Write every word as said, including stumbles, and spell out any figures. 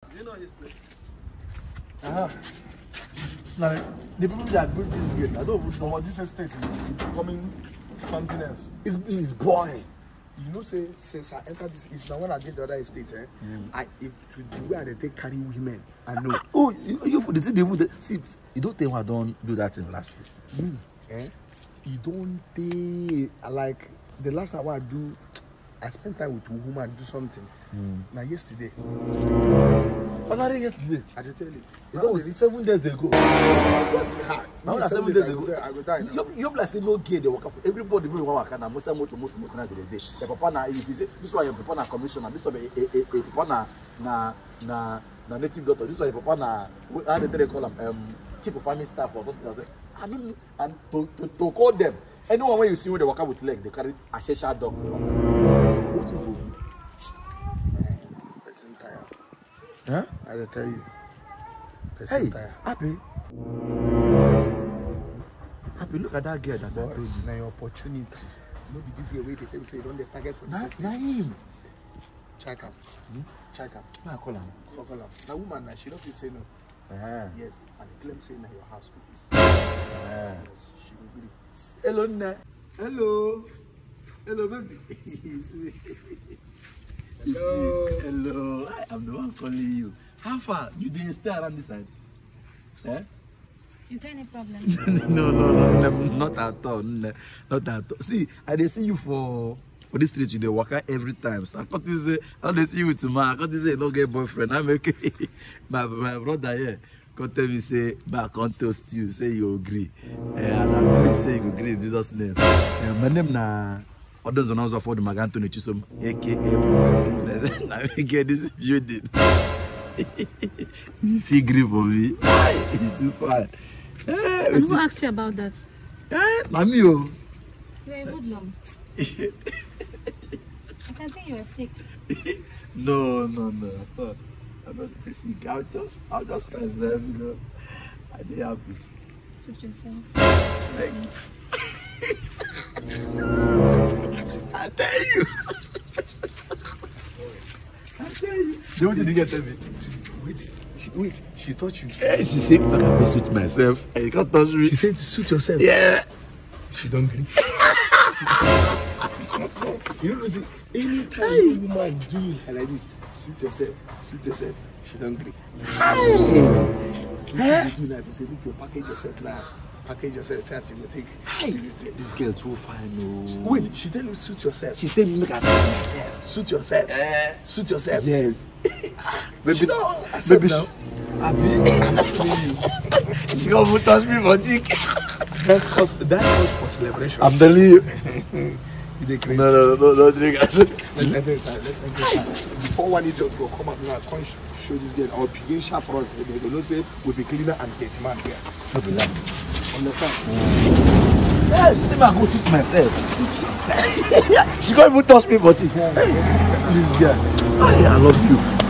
Do you know this place? Uh-huh. Now, the people that built this gate, I don't even know what this estate is becoming something else. It's, it's boring. You know, say, since I entered this, if now when I get the other estate, eh, mm. I if to the way they take carry women, I know. Oh, you, you for the thing they would see. You don't think I don't do that in last week. Mm. Eh? You don't think like the last time I do, I spent time with a woman do something. Mm. Now yesterday. What are they yesterday? I tell you. That was seven days ago. Now that's seven days ago. I go die. You you like say no gay they work for everybody wey wan work na most motor motor motor na dey dey. The papa na if you say this one your papa na commissioner, this one a a a papa na na na na native doctor, this one your papa na how they they call am um chief of farming staff or something like that. I mean and to to to call them anyone when you see when they work with leg they carry a shesha dog. What you go do? Person tired. Huh? I will tell you. Hey, Happy. Happy, look at that girl that Boy, I told you. Now your opportunity. No be this girl wait they say you don't get target for this. That's him. Check am. Hmm? Check am. I call him. Call am. That woman now she don't fit say no. Uh-huh. Yes, and claim say na your house with this. Uh-huh. Yes, she will be. Hello, Nne. Hello. Hello, baby. Hello. Hello. I am the one calling you. How far? You didn't stay around this side? Eh? Is there any problem? no, no, no, no, not at all. No, not at all. See, I dey see you for for this street. You dey walk out every time. So I can't say I dey see you tomorrow. I can't say you don't get boyfriend. I'm okay. my my brother here come tell me say, "But I can't toast you." Say you agree. Eh, and I believe say you agree in Jesus' name. Eh, my name na. Others on us for the Maganto Chisom, aka Prophet. Now we get this building. You feel grief for me. It's too far. Eh, and who asked you about that? Eh, Mami, oh. You're a hoodlum. I can see you are sick. No, no, no. I thought I'm not sick. I'll just, I'll just myself, you know. I did happy. Suit yourself. Thank you. I tell you. I tell you. So what did you get tell me? Wait, she, wait, she touched you. Hey, she said, I can suit myself. And you can't touch me. She said to suit yourself. Yeah. She don't agree. You know, see, anytime hey. A woman doing her like this, suit yourself, suit yourself, she don't agree. Hey. Hey. You know, they say, look, you package yourself now. Package yourself, say as you will take. Hey, this, this girl too fine, no. Wait, she tell you suit yourself. She tell me make I suit myself. Suit yourself. Uh, suit yourself. Yes. Baby, she don't accept now. Abi, she gonna touch me for dick. That's cause that's cause for celebration. I'm telling you. You crazy. No, no, no, no, drink. Let's enter inside. Let's enter inside. Before one idiot go come up now, I can't show this girl our piggy sharp front. They don't say we'll be cleaner and get man here. No be like. Understand? Mm. Yeah, she said I go suit myself. Suit yourself. She can't even touch me for dick. Hey, this girl. I love you.